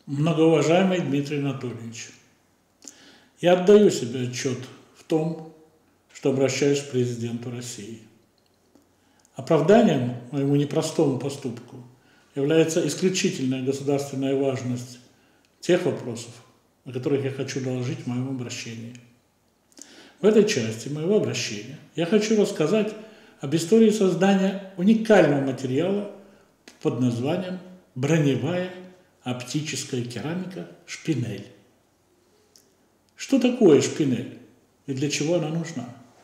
Многоуважаемый Дмитрий Анатольевич, я отдаю себе отчет в том, что обращаюсь к президенту России. Оправданием моему непростому поступку является исключительная государственная важность тех вопросов, о которых я хочу доложить в моем обращении. В этой части моего обращения я хочу рассказать об истории создания уникального материала под названием броневая оптическая керамика шпинель. Что такое шпинель и для чего она нужна?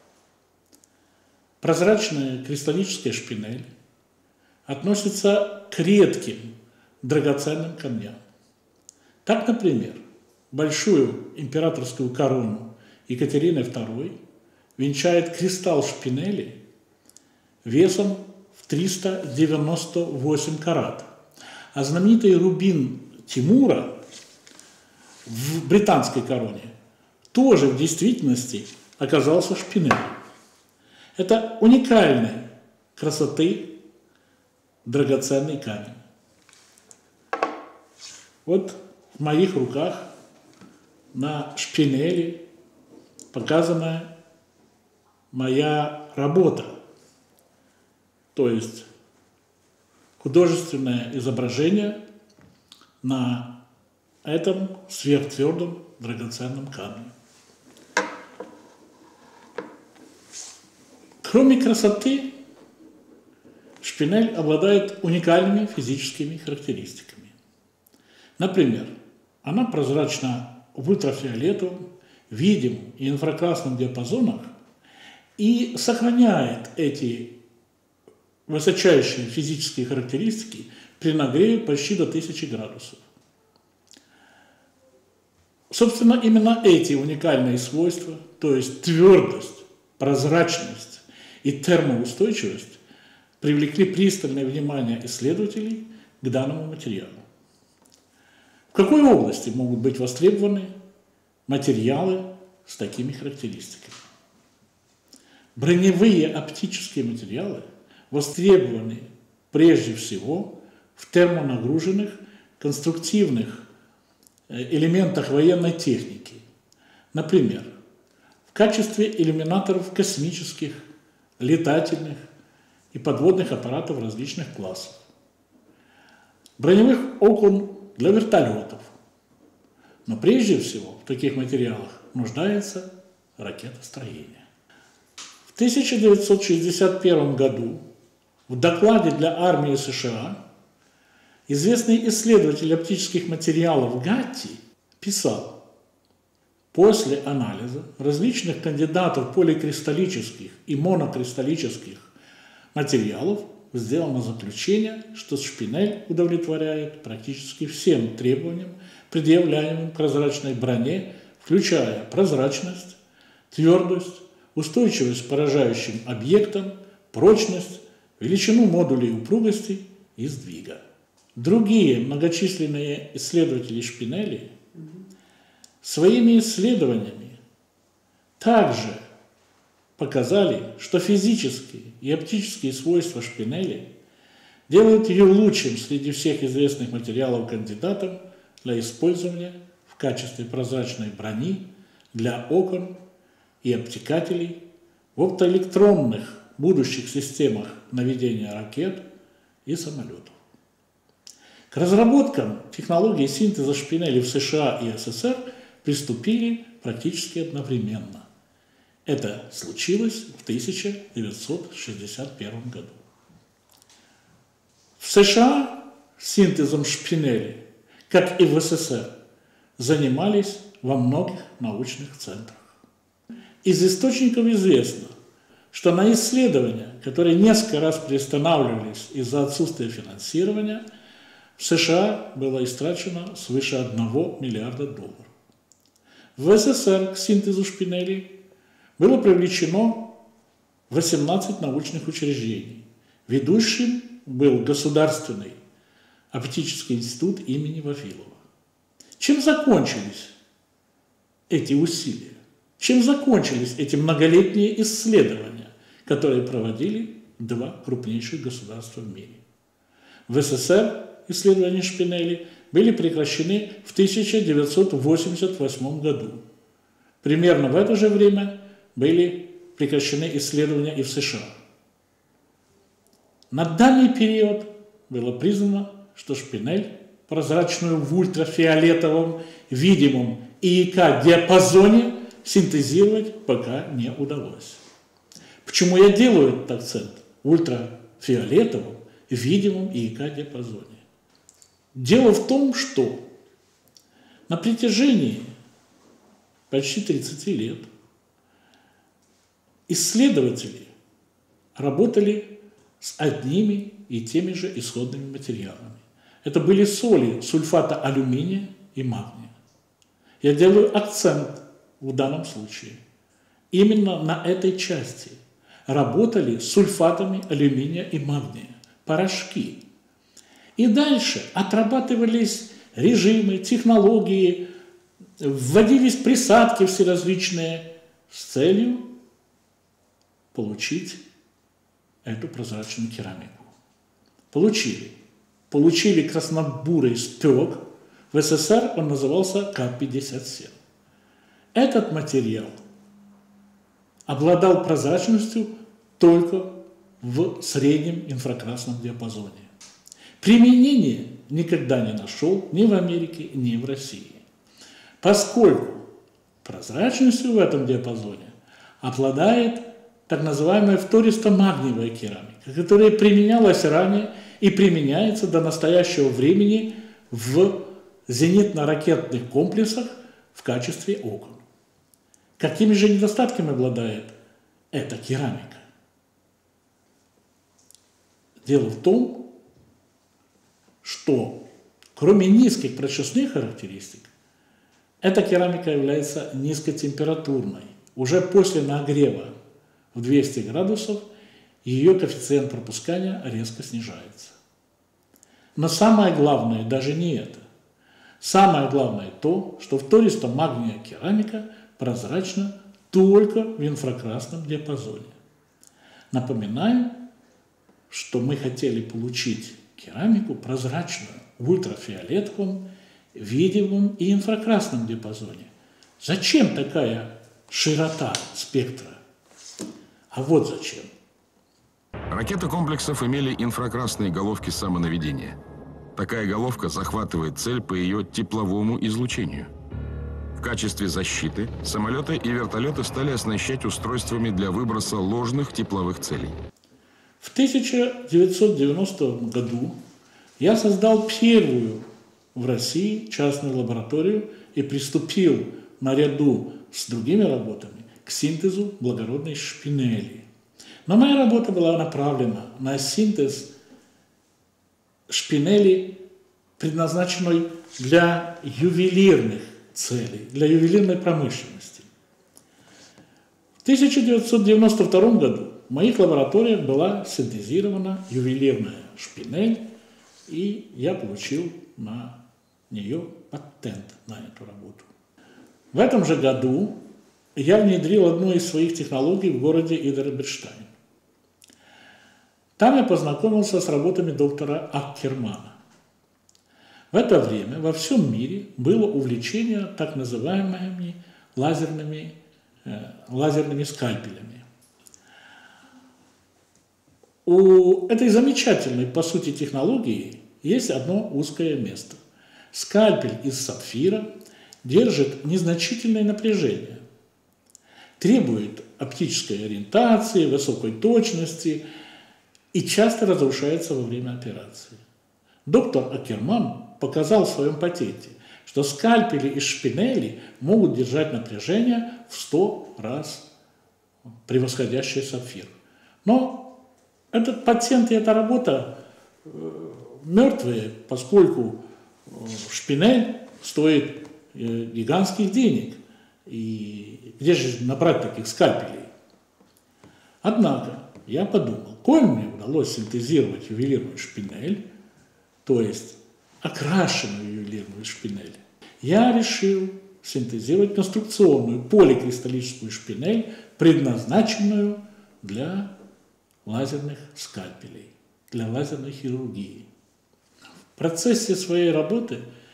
Прозрачная кристаллическая шпинель относится к редким драгоценным камням. Так, например, большую императорскую корону Екатерины II венчает кристалл шпинели весом в 398 карат, а знаменитый рубин Тимура в британской короне тоже в действительности оказался шпинелем. Это уникальной красоты драгоценный камень. Вот в моих руках на шпинели показана моя работа, то есть художественное изображение на этом сверхтвердом драгоценном камне. Кроме красоты, шпинель обладает уникальными физическими характеристиками. Например, она прозрачна в ультрафиолетовом, видимом и инфракрасном диапазонах и сохраняет эти высочайшие физические характеристики при нагреве почти до 1000 градусов. Собственно, именно эти уникальные свойства, то есть твердость, прозрачность и термоустойчивость, привлекли пристальное внимание исследователей к данному материалу. В какой области могут быть востребованы материалы с такими характеристиками? Броневые оптические материалы востребованы прежде всего в термонагруженных конструктивных элементах военной техники, например, в качестве иллюминаторов космических, летательных и подводных аппаратов различных классов, броневых окон для вертолетов. Но прежде всего в таких материалах нуждается ракетостроение. В 1961 году в докладе для армии США известный исследователь оптических материалов Гатти писал: после анализа различных кандидатов поликристаллических и монокристаллических материалов сделано заключение, что шпинель удовлетворяет практически всем требованиям, предъявляемым к прозрачной броне, включая прозрачность, твердость, устойчивость к поражающим объектам, прочность, величину модулей упругости и сдвига. Другие многочисленные исследователи шпинели своими исследованиями также показали, что физические и оптические свойства шпинели делают ее лучшим среди всех известных материалов кандидатом для использования в качестве прозрачной брони для окон и обтекателей в оптоэлектронных будущих системах наведения ракет и самолетов. К разработкам технологии синтеза шпинели в США и СССР приступили практически одновременно. Это случилось в 1961 году. В США синтезом шпинели, как и в СССР, занимались во многих научных центрах. Из источников известно, что на исследования, которые несколько раз приостанавливались из-за отсутствия финансирования, в США было истрачено свыше $1 миллиарда. В СССР к синтезу шпинели было привлечено 18 научных учреждений. Ведущим был Государственный оптический институт имени Вавилова. Чем закончились эти усилия? Чем закончились эти многолетние исследования, которые проводили два крупнейших государства в мире? В СССР исследования шпинели были прекращены в 1988 году. Примерно в это же время были прекращены исследования и в США. На данный период было признано, что шпинель, прозрачную в ультрафиолетовом, видимом ИК-диапазоне, синтезировать пока не удалось. Почему я делаю этот акцент в ультрафиолетовом, видимом ИК-диапазоне? Дело в том, что на протяжении почти 30 лет исследователи работали с одними и теми же исходными материалами. Это были соли сульфата алюминия и магния. Я делаю акцент в данном случае. Именно на этой части работали с сульфатами алюминия и магния, порошки. И дальше отрабатывались режимы, технологии, вводились присадки всеразличные с целью получить эту прозрачную керамику. Получили краснобурый спек. В СССР он назывался К-57. Этот материал обладал прозрачностью только в среднем инфракрасном диапазоне. Применения никогда не нашел ни в Америке, ни в России. Поскольку прозрачностью в этом диапазоне обладает так называемая фтористо-магниевая керамика, которая применялась ранее и применяется до настоящего времени в зенитно-ракетных комплексах в качестве окон. Какими же недостатками обладает эта керамика? Дело в том, что кроме низких прочностных характеристик, эта керамика является низкотемпературной. Уже после нагрева в 200 градусов ее коэффициент пропускания резко снижается. Но самое главное даже не это. Самое главное то, что фтористо-магниевая керамика прозрачна только в инфракрасном диапазоне. Напоминаю, что мы хотели получить керамику прозрачную в ультрафиолетовом, видимом и инфракрасном диапазоне. Зачем такая широта спектра? А вот зачем. Ракеты комплексов имели инфракрасные головки самонаведения. Такая головка захватывает цель по ее тепловому излучению. В качестве защиты самолеты и вертолеты стали оснащать устройствами для выброса ложных тепловых целей. В 1990 году я создал первую в России частную лабораторию и приступил наряду с другими работами к синтезу благородной шпинели. Но моя работа была направлена на синтез шпинели, предназначенной для ювелирных целей, для ювелирной промышленности. В 1992 году в моих лабораториях была синтезирована ювелирная шпинель, и я получил на нее патент на эту работу. В этом же году я внедрил одну из своих технологий в городе Идер-Эберштейн. Там я познакомился с работами доктора Аккермана. В это время во всем мире было увлечение так называемыми лазерными скальпелями. У этой замечательной, по сути, технологии есть одно узкое место. Скальпель из сапфира держит незначительное напряжение, требует оптической ориентации, высокой точности и часто разрушается во время операции. Доктор Аккерман показал в своем патенте, что скальпели из шпинели могут держать напряжение в 100 раз превосходящее сапфир. Но этот патент и эта работа мертвые, поскольку шпинель стоит гигантских денег. И где же набрать таких скальпелей? Однако я подумал, коль мне удалось синтезировать ювелирную шпинель, то есть окрашенную ювелирную шпинель, я решил синтезировать конструкционную поликристаллическую шпинель, предназначенную для лазерных скальпелей, для лазерной хирургии. В процессе своей работы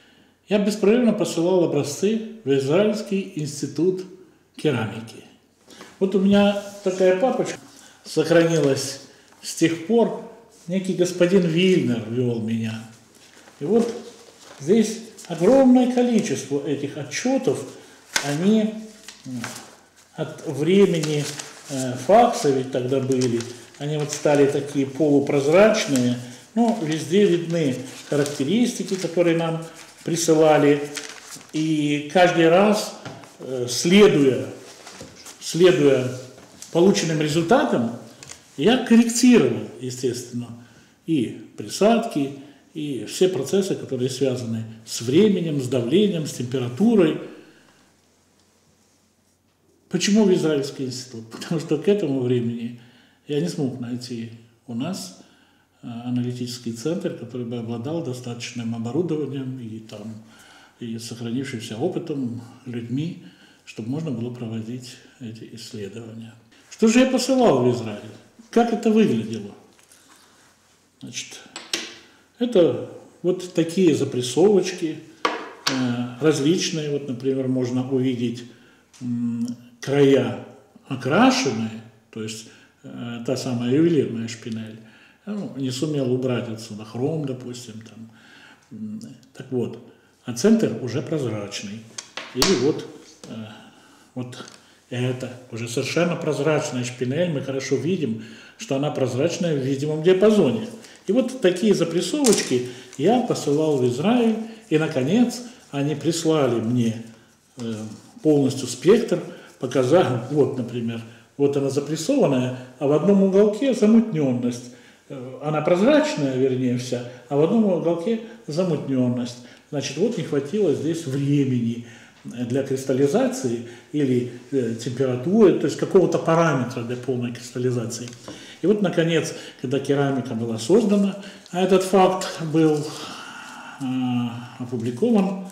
я беспрерывно посылал образцы в Израильский институт керамики. Вот у меня такая папочка сохранилась с тех пор, некий господин Вильнер вел меня. И вот здесь огромное количество этих отчетов, они от времени факса ведь тогда были, они вот стали такие полупрозрачные, но везде видны характеристики, которые нам присылали, и каждый раз, следуя полученным результатам, я корректировал, естественно, и присадки, и все процессы, которые связаны с временем, с давлением, с температурой. Почему в Израильский институт? Потому что к этому времени я не смог найти у нас аналитический центр, который бы обладал достаточным оборудованием и сохранившимся опытом, людьми, чтобы можно было проводить эти исследования. Что же я посылал в Израиль? Как это выглядело? Значит, это вот такие запрессовочки различные. Вот, например, можно увидеть края окрашенные, то есть та самая ювелирная шпинель. Не сумел убрать отсюда хром, допустим. Там. Так вот, а центр уже прозрачный. Или вот это уже совершенно прозрачная шпинель. Мы хорошо видим, что она прозрачная в видимом диапазоне. И вот такие запрессовочки я посылал в Израиль. И, наконец, они прислали мне полностью спектр, показали, вот, например, вот она запрессованная, а в одном уголке замутненность. Она прозрачная, вернее, вся, а в одном уголке замутненность. Значит, вот не хватило здесь времени для кристаллизации или температуры, то есть какого-то параметра для полной кристаллизации. И вот, наконец, когда керамика была создана, а этот факт был опубликован,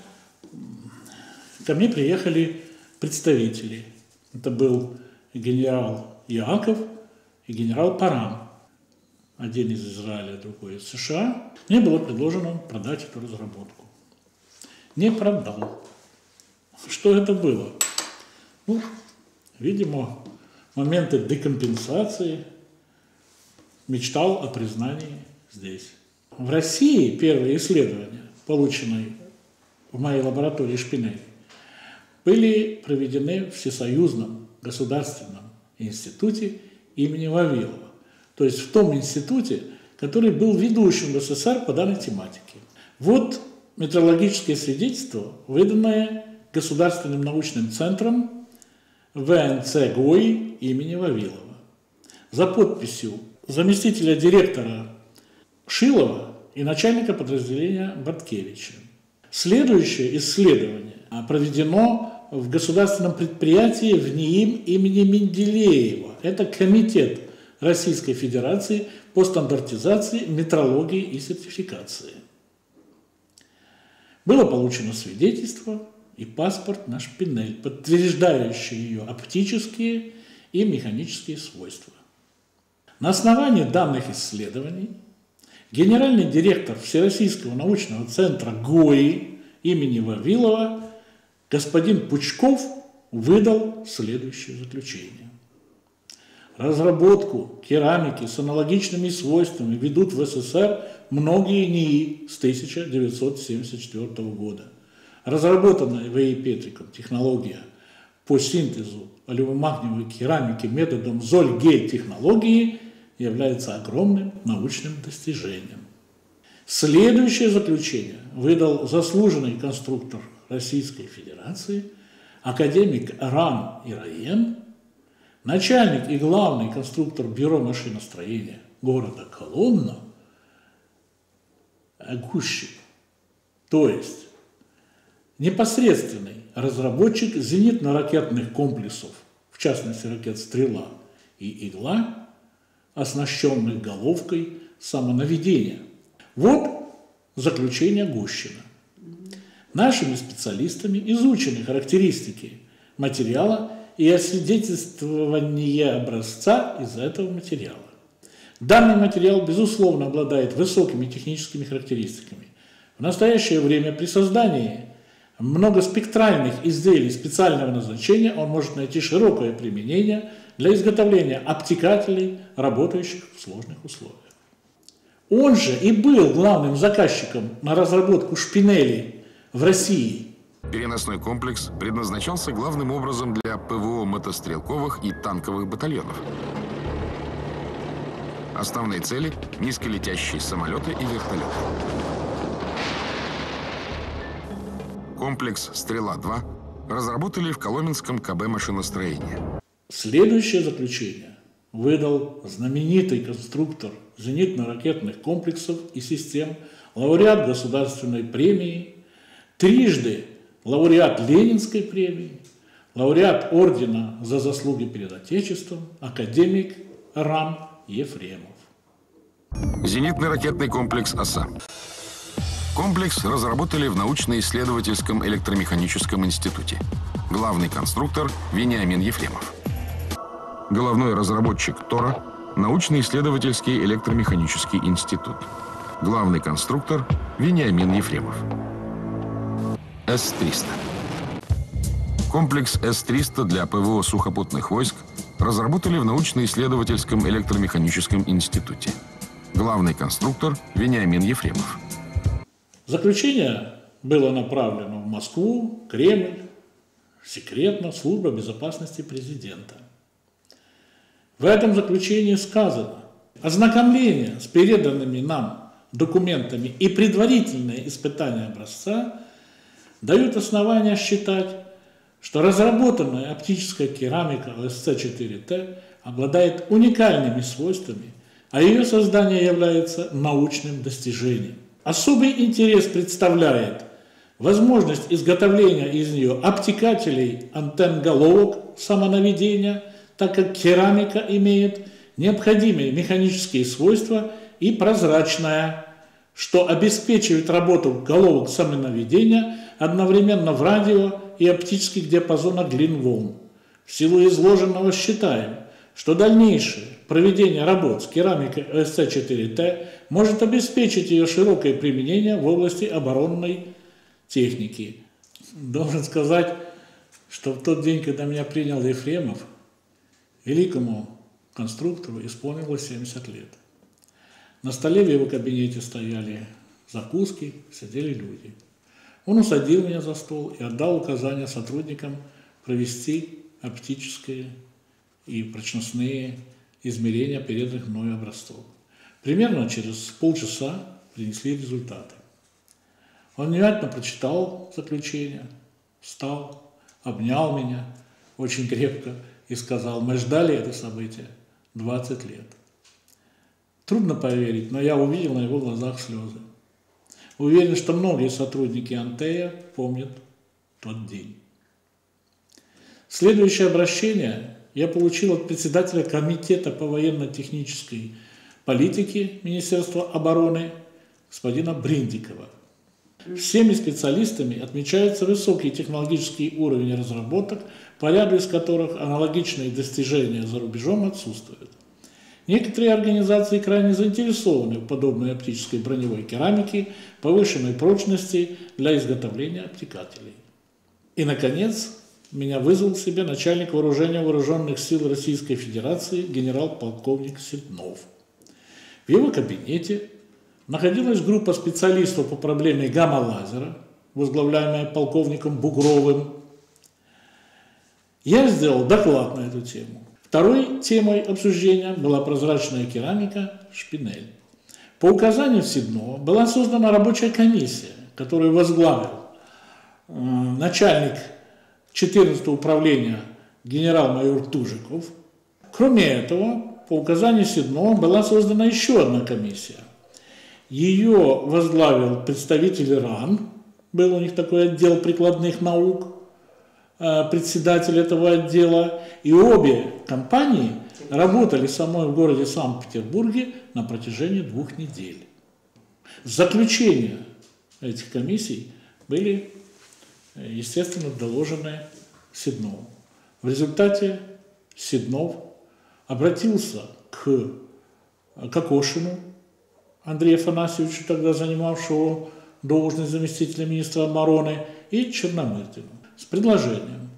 ко мне приехали представители. Это был генерал Яаков и генерал Парам. Один из Израиля, другой из США. Мне было предложено продать эту разработку. Не продал. Что это было? Ну, видимо, моменты декомпенсации. Мечтал о признании здесь. В России первые исследования, полученные в моей лаборатории Шпинель, были проведены в Всесоюзном государственном институте имени Вавилова. То есть в том институте, который был ведущим в СССР по данной тематике. Вот метрологическое свидетельство, выданное Государственным научным центром ВНЦ ГОИ имени Вавилова. За подписью заместителя директора Шилова и начальника подразделения Борткевича. Следующее исследование проведено в государственном предприятии в НИИМ имени Менделеева. Это комитет Российской Федерации по стандартизации, метрологии и сертификации. Было получено свидетельство и паспорт на шпинель, подтверждающий ее оптические и механические свойства. На основании данных исследований генеральный директор Всероссийского научного центра ГОИ имени Вавилова господин Пучков выдал следующее заключение. Разработку керамики с аналогичными свойствами ведут в СССР многие НИИ с 1974 года. Разработанная В.И. Петриком технология по синтезу олеомагниевой керамики методом Зольгей-технологии является огромным научным достижением. Следующее заключение выдал заслуженный конструктор Российской Федерации, академик Ран Ираен, начальник и главный конструктор бюро машиностроения города Коломна Гущин, то есть непосредственный разработчик зенитно-ракетных комплексов, в частности ракет «Стрела» и «Игла», оснащенных головкой самонаведения. Вот заключение Гущина. Нашими специалистами изучены характеристики материала и освидетельствование образца из этого материала. Данный материал, безусловно, обладает высокими техническими характеристиками. В настоящее время при создании многоспектральных изделий специального назначения он может найти широкое применение для изготовления обтекателей, работающих в сложных условиях. Он же и был главным заказчиком на разработку шпинелей в России. Переносной комплекс предназначался главным образом для ПВО мотострелковых и танковых батальонов. Основные цели – низколетящие самолеты и вертолеты. Комплекс «Стрела-2» разработали в Коломенском КБ машиностроения. Следующее заключение выдал знаменитый конструктор зенитно-ракетных комплексов и систем, лауреат Государственной премии, трижды лауреат Ленинской премии, лауреат ордена за заслуги перед Отечеством, академик РАН Ефремов. Зенитный ракетный комплекс «Оса». Комплекс разработали в научно-исследовательском электромеханическом институте. Главный конструктор Вениамин Ефремов. Головной разработчик ТОРа – научно-исследовательский электромеханический институт. Главный конструктор Вениамин Ефремов. С-300. Комплекс С-300 для ПВО сухопутных войск разработали в научно-исследовательском электромеханическом институте. Главный конструктор Вениамин Ефремов. Заключение было направлено в Москву, Кремль, секретно, служба безопасности президента. В этом заключении сказано: ознакомление с переданными нам документами и предварительное испытание образца дают основания считать, что разработанная оптическая керамика ОСЦ-4Т обладает уникальными свойствами, а ее создание является научным достижением. Особый интерес представляет возможность изготовления из нее обтекателей антенн-головок самонаведения, так как керамика имеет необходимые механические свойства и прозрачная, что обеспечивает работу головок самонаведения одновременно в радио и оптических диапазонах длин волн. В силу изложенного считаем, что дальнейшее проведение работ с керамикой ОСЦ-4Т может обеспечить ее широкое применение в области оборонной техники. Должен сказать, что в тот день, когда меня принял Ефремов, великому конструктору исполнилось 70 лет. На столе в его кабинете стояли закуски, сидели люди. Он усадил меня за стол и отдал указания сотрудникам провести оптические и прочностные измерения переданных мною образцов. Примерно через полчаса принесли результаты. Он внимательно прочитал заключение, встал, обнял меня очень крепко и сказал: мы ждали это событие 20 лет. Трудно поверить, но я увидел на его глазах слезы. Уверен, что многие сотрудники Антея помнят тот день. Следующее обращение я получил от председателя Комитета по военно-технической политике Министерства обороны господина Бриндикова. Всеми специалистами отмечается высокий технологический уровень разработок, по ряду из которых аналогичные достижения за рубежом отсутствуют. Некоторые организации крайне заинтересованы в подобной оптической броневой керамике повышенной прочности для изготовления обтекателей. И, наконец, меня вызвал к себе начальник вооружения вооруженных сил Российской Федерации генерал-полковник Седнов. В его кабинете находилась группа специалистов по проблеме гамма-лазера, возглавляемая полковником Бугровым. Я сделал доклад на эту тему. Второй темой обсуждения была прозрачная керамика «Шпинель». По указанию Седнова была создана рабочая комиссия, которую возглавил начальник 14-го управления генерал-майор Тужиков. Кроме этого, по указанию Седнова была создана еще одна комиссия. Ее возглавил представитель РАН, был у них такой отдел прикладных наук, председатель этого отдела, и обе компании работали со мной в городе Санкт-Петербурге на протяжении 2 недель. Заключения этих комиссий были, естественно, доложены Седнову. В результате Седнов обратился к Кокошину Андрею Афанасьевичу, тогда занимавшего должность заместителя министра обороны, и Черномырдину с предложением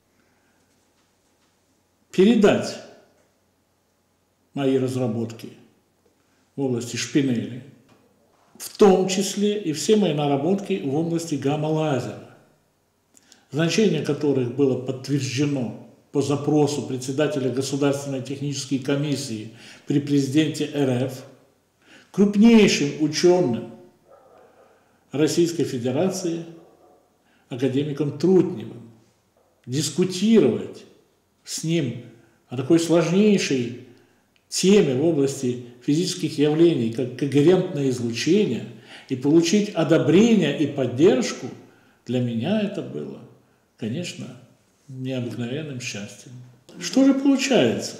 передать мои разработки в области шпинели, в том числе и все мои наработки в области гамма-лазера, значение которых было подтверждено по запросу председателя Государственной технической комиссии при президенте РФ, крупнейшим ученым Российской Федерации, академиком Трутневым. Дискутировать с ним о такой сложнейшей теме в области физических явлений, как когерентное излучение, и получить одобрение и поддержку, для меня это было, конечно, необыкновенным счастьем. Что же получается?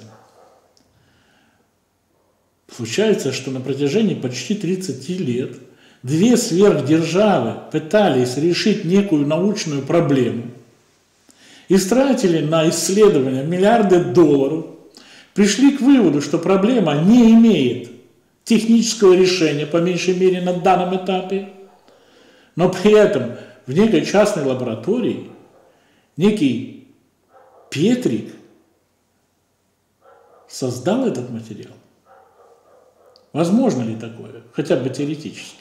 Получается, что на протяжении почти 30 лет две сверхдержавы пытались решить некую научную проблему, истратили на исследования миллиарды долларов, пришли к выводу, что проблема не имеет технического решения, по меньшей мере на данном этапе, но при этом в некой частной лаборатории некий Петрик создал этот материал. Возможно ли такое? Хотя бы теоретически.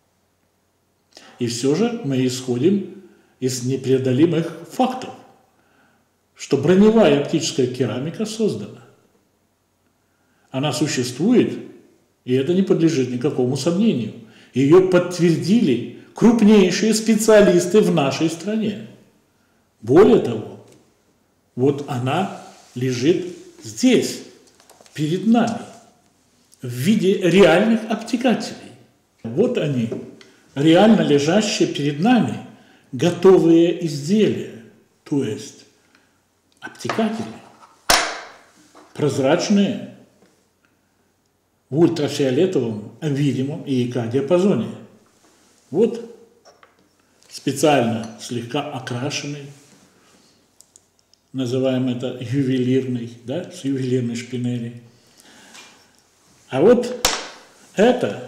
И все же мы исходим из непреодолимых фактов, что броневая оптическая керамика создана. Она существует, и это не подлежит никакому сомнению. Ее подтвердили крупнейшие специалисты в нашей стране. Более того, вот она лежит здесь, перед нами, в виде реальных обтекателей. Вот они, реально лежащие перед нами, готовые изделия, то есть обтекатели, прозрачные, в ультрафиолетовом, видимом и ИК-диапазоне. Вот специально слегка окрашенный, называем это ювелирный, да, с ювелирной шпинели. А вот это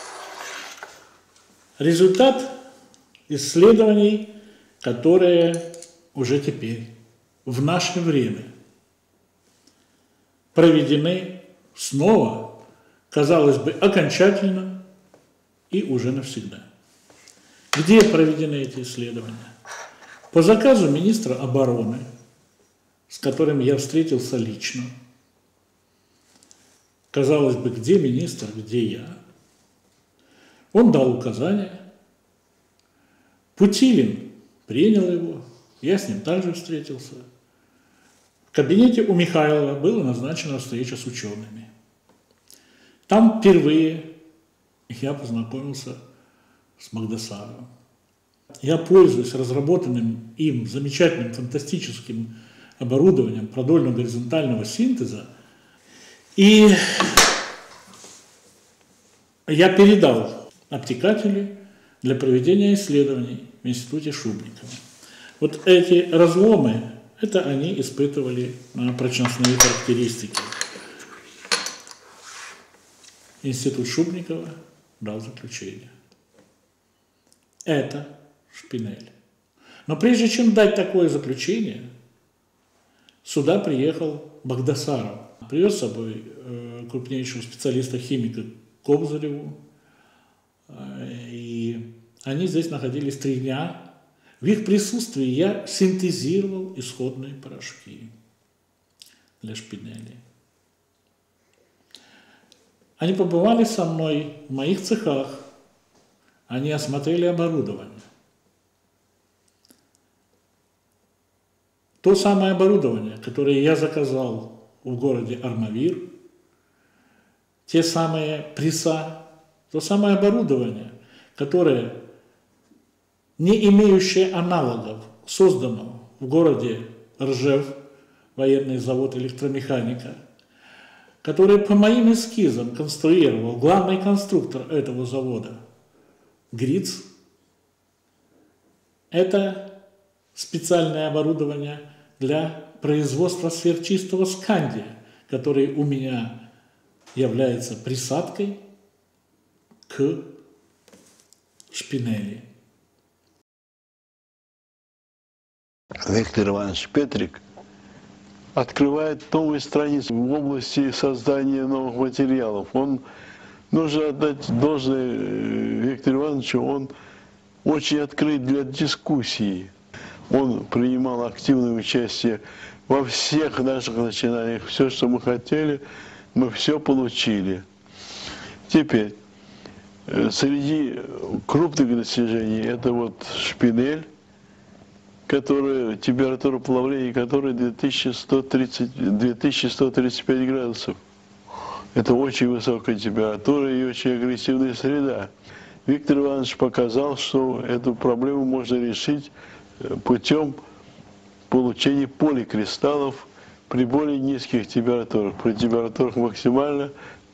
результат исследований, которые уже теперь, в наше время, проведены снова, казалось бы, окончательно и уже навсегда. Где проведены эти исследования? По заказу министра обороны, с которым я встретился лично. Казалось бы, где министр, где я? Он дал указания. Путилин принял его. Я с ним также встретился. В кабинете у Михайлова была назначена встреча с учеными. Там впервые я познакомился с Багдасаровым. Я пользуюсь разработанным им замечательным фантастическим оборудованием продольно-горизонтального синтеза. И я передал обтекатели для проведения исследований в институте Шубрикова. Вот эти разломы, это они испытывали на прочностные характеристики. Институт Шубрикова дал заключение. Это шпинель. Но прежде чем дать такое заключение, сюда приехал Багдасаров. Привез с собой крупнейшего специалиста-химика Кобзареву. И они здесь находились 3 дня. В их присутствии я синтезировал исходные порошки для шпинели. Они побывали со мной в моих цехах. Они осмотрели оборудование. То самое оборудование, которое я заказал в городе Армавир, те самые пресса, то самое оборудование, которое, не имеющее аналогов, создано в городе Ржев, военный завод электромеханика, который по моим эскизам конструировал главный конструктор этого завода Гриц. Это специальное оборудование для производства сверхчистого скандия, который у меня является присадкой к шпинели. Виктор Иванович Петрик открывает новые страницы в области создания новых материалов. Он, нужно отдать должное Виктору Ивановичу, он очень открыт для дискуссии. Он принимал активное участие во всех наших начинаниях. Все, что мы хотели, мы все получили. Теперь, среди крупных достижений это вот шпинель, температура плавления которой 2135 градусов. Это очень высокая температура и очень агрессивная среда. Виктор Иванович показал, что эту проблему можно решить путем получения поликристаллов при более низких температурах, при температурах максимально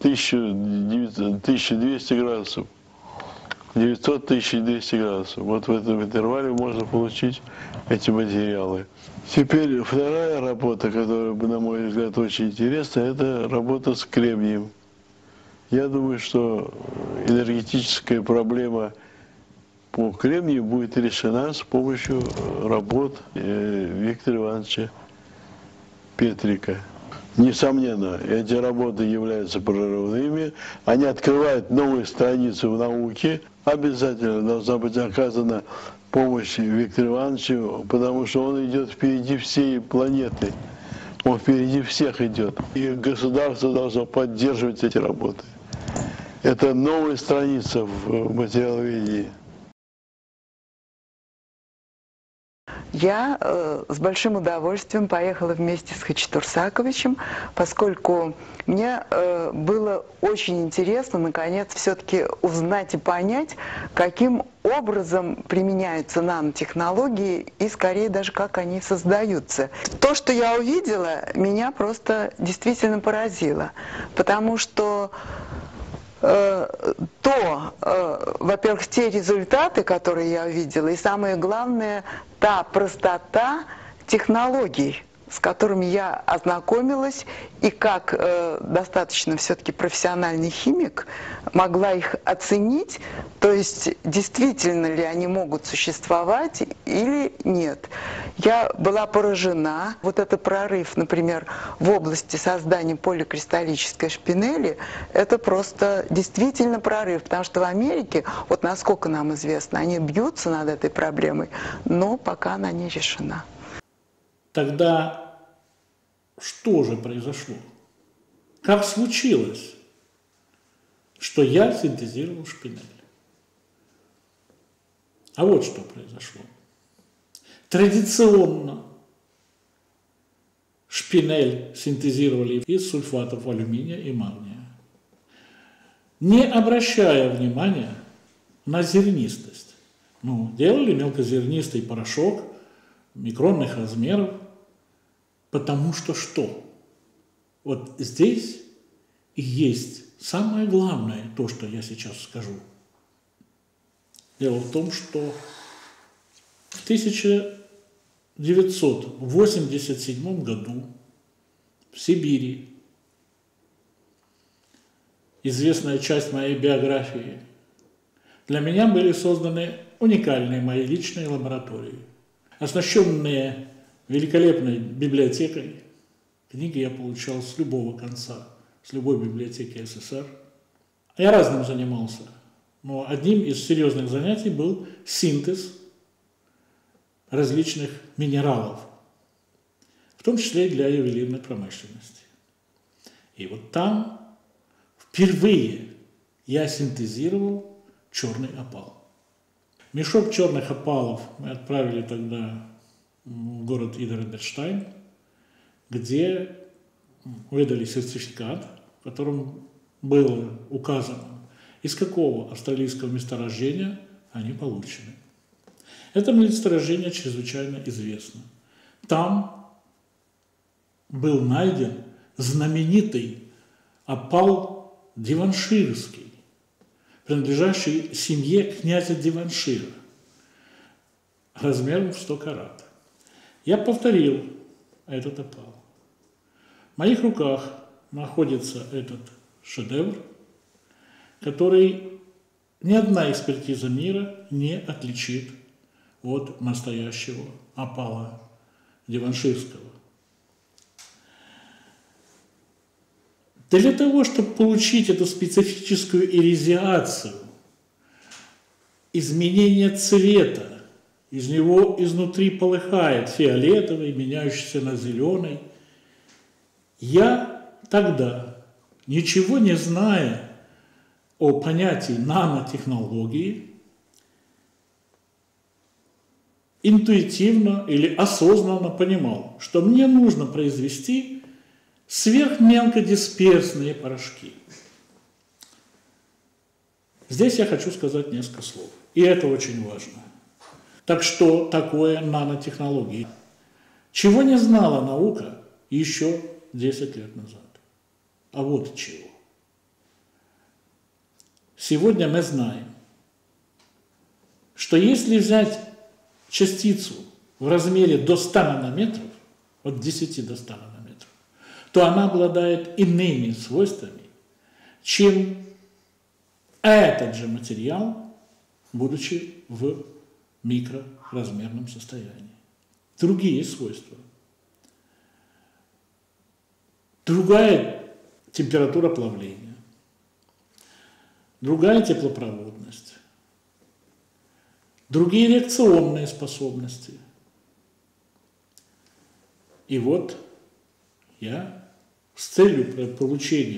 1200 градусов. 900-1200 градусов. Вот в этом интервале можно получить эти материалы. Теперь вторая работа, которая, на мой взгляд, очень интересна, это работа с кремнием. Я думаю, что энергетическая проблема по кремнию будет решена с помощью работ Виктора Ивановича Петрика. Несомненно, эти работы являются прорывными, они открывают новые страницы в науке. Обязательно должна быть оказана помощь Виктору Ивановичу, потому что он идет впереди всей планеты. Он впереди всех идет. И государство должно поддерживать эти работы. Это новая страница в материаловедении. Я с большим удовольствием поехала вместе с Хачатурсаковичем, поскольку мне было очень интересно, наконец, все-таки узнать и понять, каким образом применяются нанотехнологии и, скорее, даже как они создаются. То, что я увидела, меня просто действительно поразило, потому что во-первых, те результаты, которые я увидела, и самое главное, та простота технологий, с которыми я ознакомилась, и как достаточно все-таки профессиональный химик могла их оценить, то есть действительно ли они могут существовать или нет. Я была поражена. Вот этот прорыв, например, в области создания поликристаллической шпинели, это просто действительно прорыв, потому что в Америке, вот насколько нам известно, они бьются над этой проблемой, но пока она не решена. Тогда что же произошло? Как случилось, что я синтезировал шпинель? А вот что произошло. Традиционно шпинель синтезировали из сульфатов алюминия и магния, не обращая внимания на зернистость. Делали мелкозернистый порошок микронных размеров, потому что что? Вот здесь и есть самое главное, то, что я сейчас скажу. Дело в том, что в 1987 году в Сибири, известная часть моей биографии, для меня были созданы уникальные мои личные лаборатории, оснащенные великолепной библиотекой. Книги я получал с любого конца, с любой библиотеки СССР. Я разным занимался, но одним из серьезных занятий был синтез различных минералов, в том числе и для ювелирной промышленности. И вот там впервые я синтезировал черный опал. Мешок черных опалов мы отправили тогда в город Идер-Эдерштайн, где выдали сертификат, в котором было указано, из какого австралийского месторождения они получены. Это месторождение чрезвычайно известно. Там был найден знаменитый опал Диванширский, принадлежащий семье князя Диваншира, размером в 100 карат. Я повторил этот опал. В моих руках находится этот шедевр, который ни одна экспертиза мира не отличит от настоящего опала Диванширского. Для того, чтобы получить эту специфическую иризиацию, изменение цвета, из него изнутри полыхает фиолетовый, меняющийся на зеленый, я тогда, ничего не зная о понятии нанотехнологии, интуитивно или осознанно понимал, что мне нужно произвести сверхмелкодисперсные порошки. Здесь я хочу сказать несколько слов, и это очень важно. Так что такое нанотехнологии? Чего не знала наука еще 10 лет назад? А вот чего. Сегодня мы знаем, что если взять частицу в размере до 100 нанометров, от 10 до 100 нанометров, то она обладает иными свойствами, чем этот же материал, будучи в микроразмерном состоянии. Другие свойства. Другая температура плавления, другая теплопроводность, другие реакционные способности. И вот я с целью получения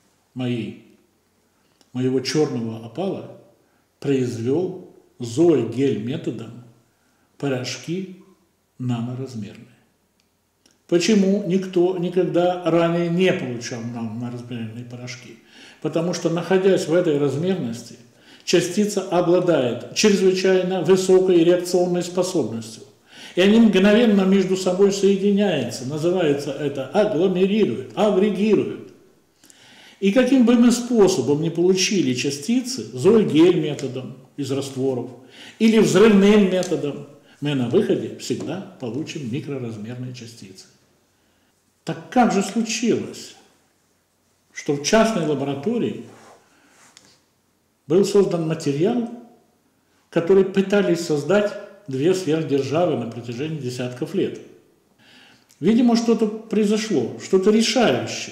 моего черного опала произвел зоогель методом порошки наноразмерные. Почему никто никогда ранее не получал наноразмерные порошки? Потому что, находясь в этой размерности, частица обладает чрезвычайно высокой реакционной способностью. И они мгновенно между собой соединяются, называется это агломерируют, агрегируют. И каким бы мы способом ни получили частицы, зоогель методом из растворов или взрывным методом, мы на выходе всегда получим микроразмерные частицы. Так как же случилось, что в частной лаборатории был создан материал, который пытались создать две сверхдержавы на протяжении десятков лет? Видимо, что-то произошло, что-то решающее.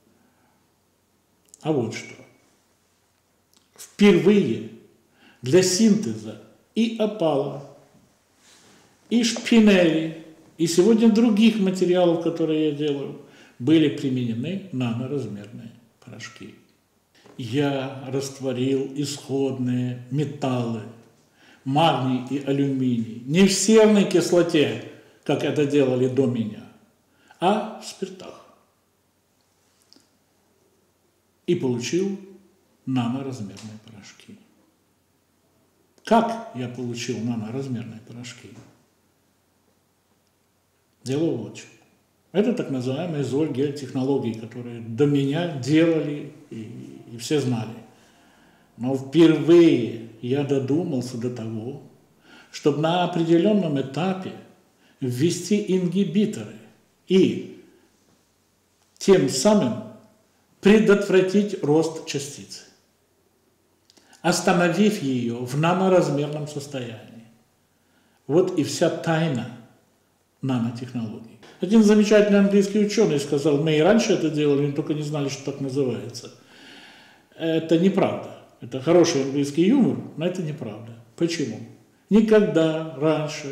А вот что. Впервые для синтеза и опала, и шпинели, и сегодня других материалов, которые я делаю, были применены наноразмерные порошки. Я растворил исходные металлы, магний и алюминий, не в серной кислоте, как это делали до меня, а в спиртах. И получил наноразмерные порошки. Как я получил наноразмерные порошки? Дело вот в чем. Это так называемые зоогель-технологии, которые до меня делали и все знали. Но впервые я додумался до того, чтобы на определенном этапе ввести ингибиторы и тем самым предотвратить рост частицы, остановив ее в наноразмерном состоянии. Вот и вся тайна нанотехнологий. Один замечательный английский ученый сказал: мы и раньше это делали, но только не знали, что так называется. Это неправда. Это хороший английский юмор, но это неправда. Почему? Никогда раньше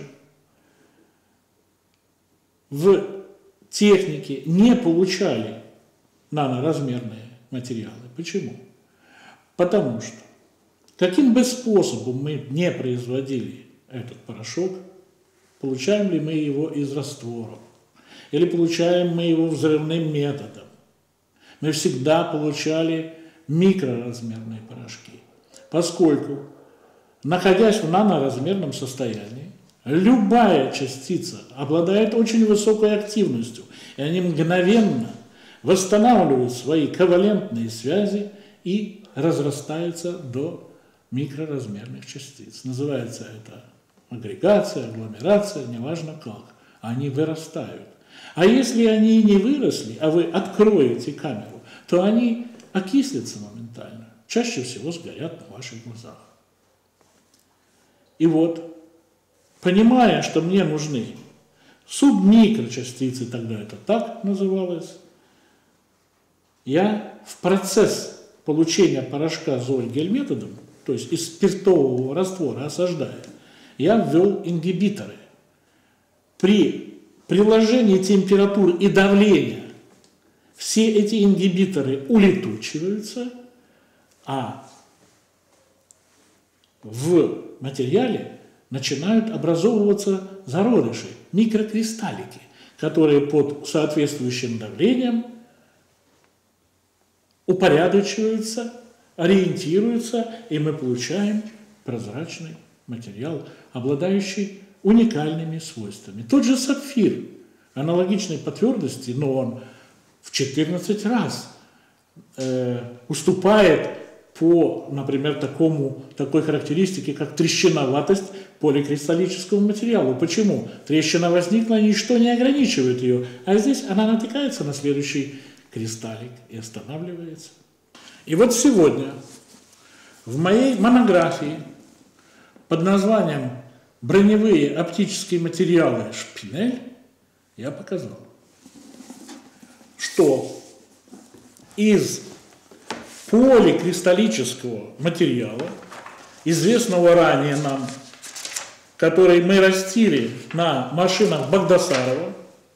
в технике не получали наноразмерные материалы. Почему? Потому что каким бы способом мы не производили этот порошок, получаем ли мы его из растворов, или получаем мы его взрывным методом, мы всегда получали микроразмерные порошки, поскольку, находясь в наноразмерном состоянии, любая частица обладает очень высокой активностью, и они мгновенно восстанавливают свои ковалентные связи и разрастаются до микроразмерных частиц. Называется это агрегация, агломерация, неважно как. Они вырастают. А если они не выросли, а вы откроете камеру, то они окислятся моментально. Чаще всего сгорят на ваших глазах. И вот, понимая, что мне нужны субмикрочастицы, тогда это так называлось, я в процесс получения порошка Зоэль-Гель методом, то есть из спиртового раствора осаждая, я ввел ингибиторы. При приложении температур и давления все эти ингибиторы улетучиваются, а в материале начинают образовываться зародыши, микрокристаллики, которые под соответствующим давлением упорядочиваются, ориентируются, и мы получаем прозрачный материал, обладающий уникальными свойствами. Тот же сапфир, аналогичный по твердости, но он в 14 раз уступает по, например, такой характеристике, как трещиноватость поликристаллического материала. Почему? Трещина возникла, ничто не ограничивает ее, а здесь она натыкается на следующий кристаллик и останавливается. И вот сегодня в моей монографии под названием «Броневые оптические материалы Шпинель» я показал, что из поликристаллического материала, известного ранее нам, который мы растили на машинах Багдасарова,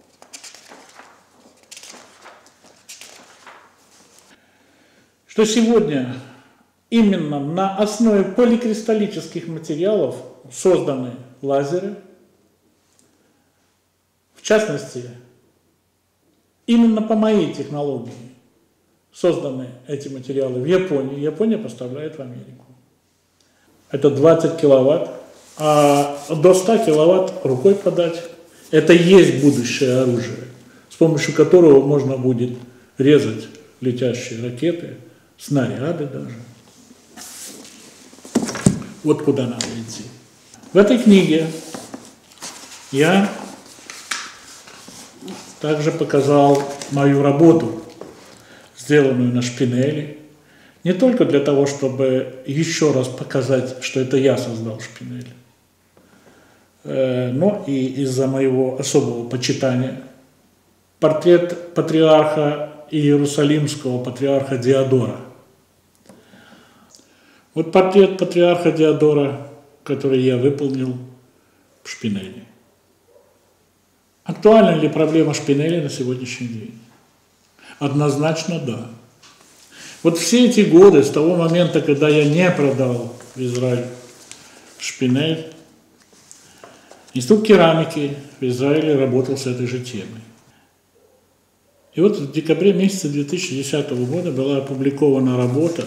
что сегодня именно на основе поликристаллических материалов созданы лазеры, в частности, именно по моей технологии созданы эти материалы в Японии. Япония поставляет в Америку. Это 20 киловатт, а до 100 киловатт рукой подать. Это есть будущее оружие, с помощью которого можно будет резать летящие ракеты, снаряды даже. Вот куда надо идти. В этой книге я также показал мою работу, сделанную на шпинели, не только для того, чтобы еще раз показать, что это я создал шпинель, но и из-за моего особого почитания. Портрет патриарха Иерусалимского, патриарха Диодора. Вот портрет патриарха Диодора, который я выполнил в шпинели. Актуальна ли проблема шпинели на сегодняшний день? Однозначно да. Вот все эти годы, с того момента, когда я не продал в Израиль шпинель, Институт керамики в Израиле работал с этой же темой. И вот в декабре месяце 2010 года была опубликована работа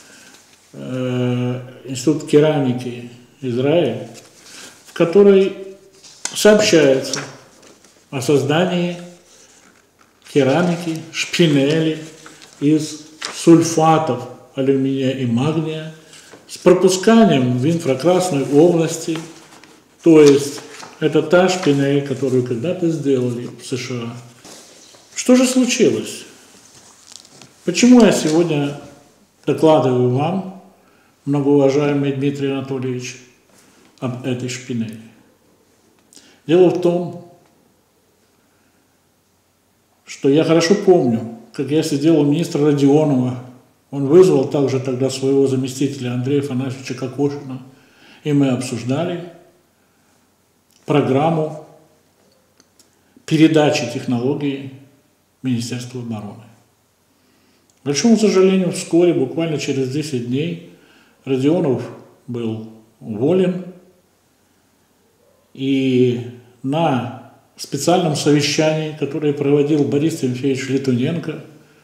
Института керамики Израиля, в которой сообщается о создании керамики, шпинели из сульфатов алюминия и магния с пропусканием в инфракрасной области, то есть это та шпинель, которую когда-то сделали в США. Что же случилось? Почему я сегодня докладываю вам, многоуважаемый Дмитрий Анатольевич, об этой шпинели? Дело в том, что я хорошо помню, как я сидел у министра Родионова, он вызвал также тогда своего заместителя Андрея Афанасьевича Кокошина, и мы обсуждали программу передачи технологий Министерству обороны. К большому сожалению, вскоре, буквально через 10 дней, Родионов был уволен, и на специальном совещании, которое проводил Борис Тимофеевич Литвиненко,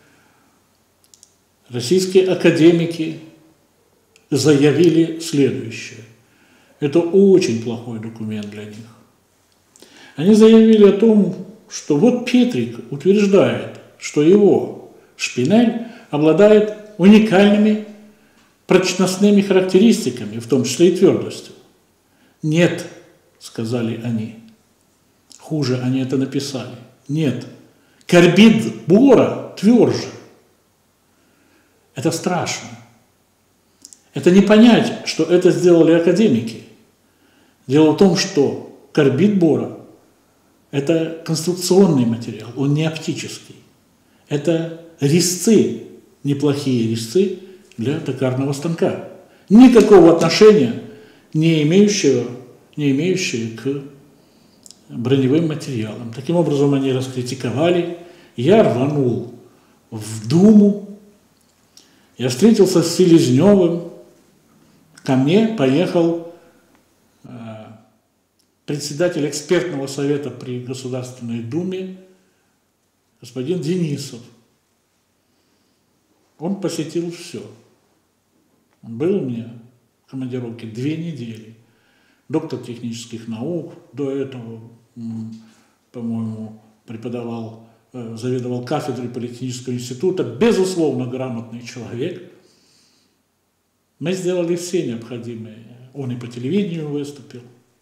российские академики заявили следующее. Это очень плохой документ для них. Они заявили о том, что вот Петрик утверждает, что его шпинель обладает уникальными прочностными характеристиками, в том числе и твердостью. Нет, сказали они. Хуже они это написали. Нет. Карбид бора тверже. Это страшно. Это не понять, что это сделали академики. Дело в том, что карбид бора – это конструкционный материал, он не оптический. Это резцы, неплохие резцы для токарного станка. Никакого отношения не имеющие к броневым материалам. Таким образом, они раскритиковали. Я рванул в Думу. Я встретился с Селезневым. Ко мне поехал председатель экспертного совета при Государственной Думе господин Денисов. Он посетил все. Он был у меня в командировке 2 недели. Доктор технических наук, до этого, по-моему, преподавал, заведовал кафедрой Политехнического института, безусловно, грамотный человек. Мы сделали все необходимые. Он и по телевидению выступил.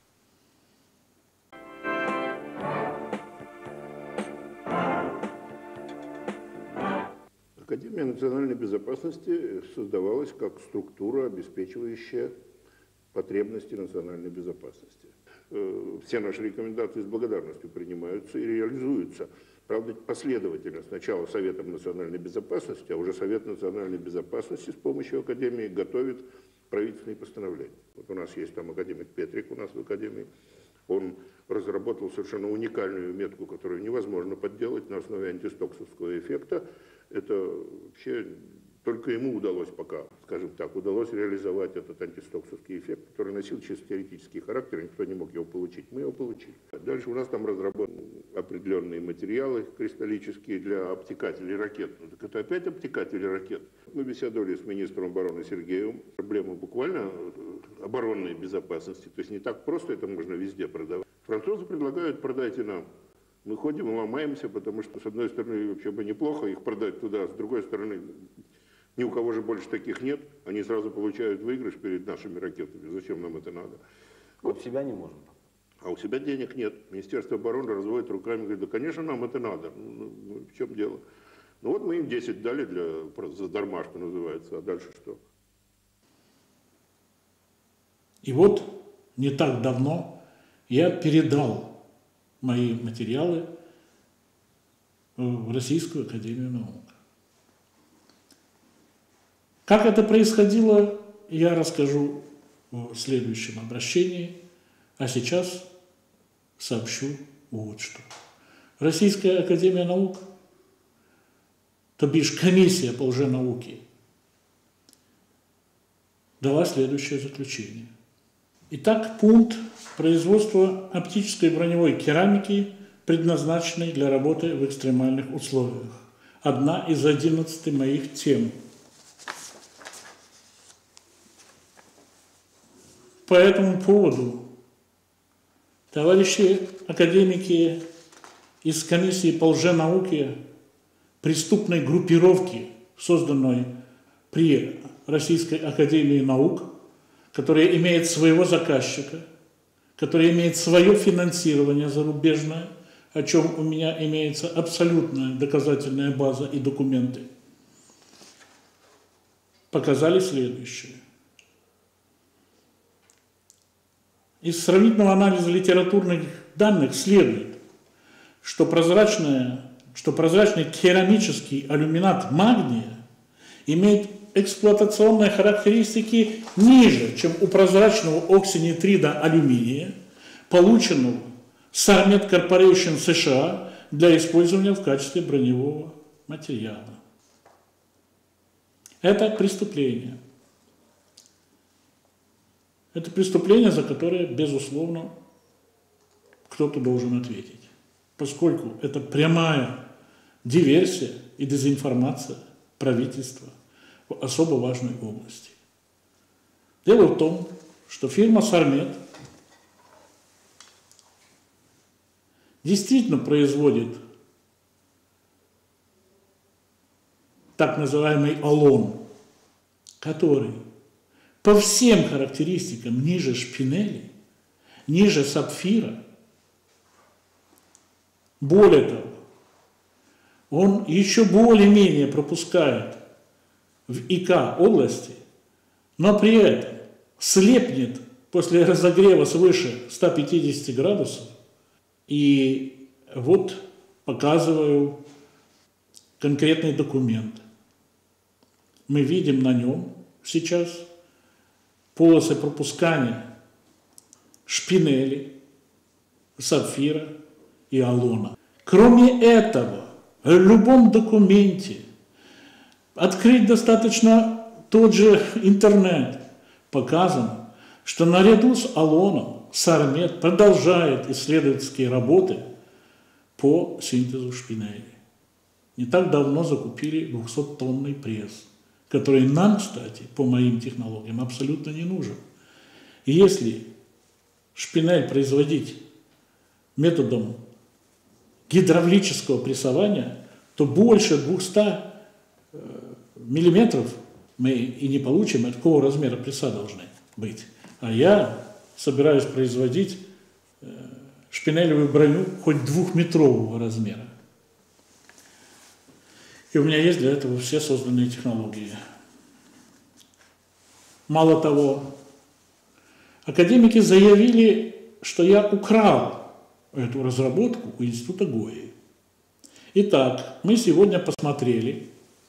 Академия национальной безопасности создавалась как структура, обеспечивающая потребности национальной безопасности. Все наши рекомендации с благодарностью принимаются и реализуются. Правда, последовательно. Сначала Советом национальной безопасности, а уже Совет национальной безопасности с помощью Академии готовит правительственные постановления. Вот у нас есть там академик Петрик у нас в Академии. Он разработал совершенно уникальную метку, которую невозможно подделать на основе антистоксовского эффекта. Это вообще только ему удалось пока, скажем так, удалось реализовать этот антистоксовский эффект, который носил чисто теоретический характер, никто не мог его получить. Мы его получили. Дальше у нас там разработаны определенные материалы кристаллические для обтекателей ракет. Ну, так это опять обтекатели ракет. Мы беседовали с министром обороны Сергеевым. Проблема буквально оборонной безопасности. То есть не так просто это можно везде продавать. Французы предлагают: продайте нам. Мы ходим и ломаемся, потому что, с одной стороны, вообще бы неплохо их продать туда, с другой стороны, ни у кого же больше таких нет, они сразу получают выигрыш перед нашими ракетами. Зачем нам это надо? Вот у себя не можем. А у себя денег нет. Министерство обороны разводит руками, говорит: да, конечно, нам это надо. Ну, в чем дело? Ну вот мы им 10 дали задарма, что называется, а дальше что? И вот не так давно я передал мои материалы в Российскую Академию Наук. Как это происходило, я расскажу в следующем обращении, а сейчас сообщу вот что. Российская Академия Наук, то бишь комиссия по лженауке, дала следующее заключение. Итак, пункт производства оптической броневой керамики, предназначенной для работы в экстремальных условиях. Одна из 11 моих тем. По этому поводу товарищи академики из комиссии по лженауке преступной группировки, созданной при Российской Академии Наук, которая имеет своего заказчика, которая имеет свое финансирование зарубежное, о чем у меня имеется абсолютная доказательная база и документы, показали следующее. Из сравнительного анализа литературных данных следует, что прозрачный керамический алюминат магния имеет эксплуатационные характеристики ниже, чем у прозрачного оксинитрида алюминия, полученного Sarmet Corporation США для использования в качестве броневого материала. Это преступление. Это преступление, за которое, безусловно, кто-то должен ответить, поскольку это прямая диверсия и дезинформация правительства в особо важной области. Дело в том, что фирма Sarmet действительно производит так называемый алон, который по всем характеристикам ниже шпинели, ниже сапфира. Более того, он еще более-менее пропускает в ИК области, но при этом слепнет после разогрева свыше 150 градусов. И вот показываю конкретный документ. Мы видим на нем сейчас полосы пропускания шпинели, сапфира и аллона. Кроме этого, в любом документе открыть достаточно тот же интернет, показано, что наряду с аллоном Сармет продолжает исследовательские работы по синтезу шпинели. Не так давно закупили 200-тонный пресс, который нам, кстати, по моим технологиям абсолютно не нужен. И если шпинель производить методом гидравлического прессования, то больше 200 миллиметров мы и не получим, от какого размера пресса должны быть. А я собираюсь производить шпинелевую броню хоть 2-метрового размера. И у меня есть для этого все созданные технологии. Мало того, академики заявили, что я украл эту разработку у Института Гои. Итак, мы сегодня посмотрели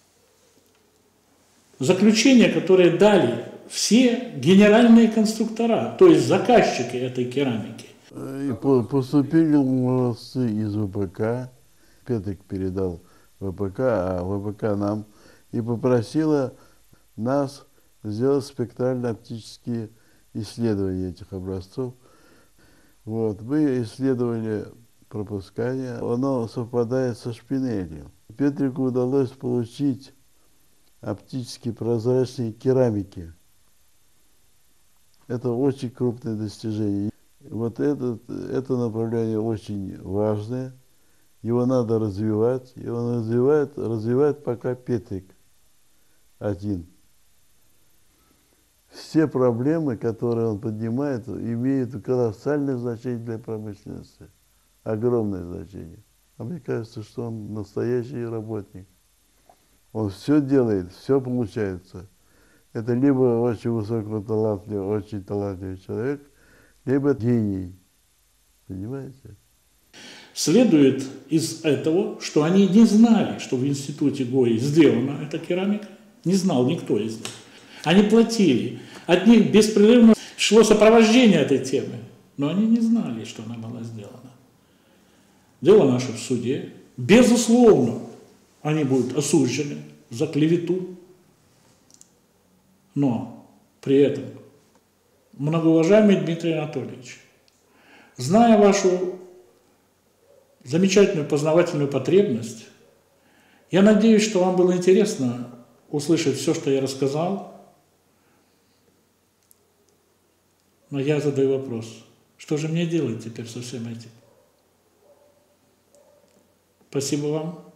заключение, которое дали все генеральные конструктора, то есть заказчики этой керамики. И поступили молодцы из ВПК. Петрик передал ВПК, а ВПК нам, и попросила нас сделать спектрально-оптические исследования этих образцов. Вот. Мы исследовали пропускание, оно совпадает со шпинелью. Петрику удалось получить оптически прозрачные керамики. Это очень крупное достижение. Вот это направление очень важное. Его надо развивать. И он развивает пока Петрик один. Все проблемы, которые он поднимает, имеют колоссальное значение для промышленности. Огромное значение. А мне кажется, что он настоящий работник. Он все делает, все получается. Это либо очень высокоталантливый, очень талантливый человек, либо гений. Понимаете? Следует из этого, что они не знали, что в Институте Гои сделана эта керамика. Не знал никто из них. Они платили. От них беспрерывно шло сопровождение этой темы. Но они не знали, что она была сделана. Дело наше в суде. Безусловно, они будут осуждены за клевету. Но при этом, многоуважаемый Дмитрий Анатольевич, зная вашу замечательную познавательную потребность, я надеюсь, что вам было интересно услышать все, что я рассказал. Но я задаю вопрос, что же мне делать теперь со всем этим? Спасибо вам.